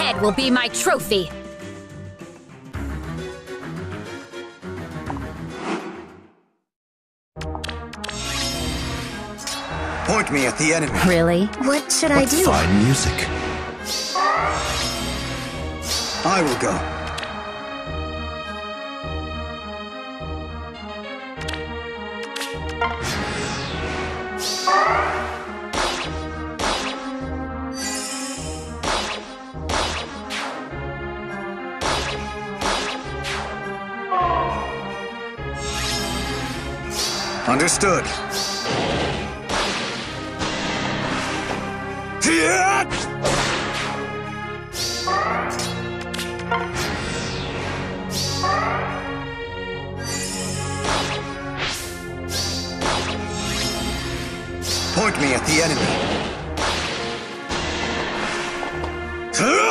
head will be my trophy. Point me at the enemy. Really? What should I do? Fine music. I will go. Understood. Point me at the enemy.